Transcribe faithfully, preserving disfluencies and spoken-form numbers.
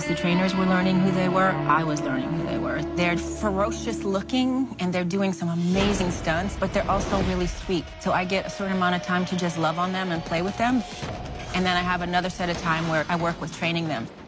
As the trainers were learning who they were, I was learning who they were. They're ferocious looking, and they're doing some amazing stunts, but they're also really sweet. So I get a certain amount of time to just love on them and play with them. And then I have another set of time where I work with training them.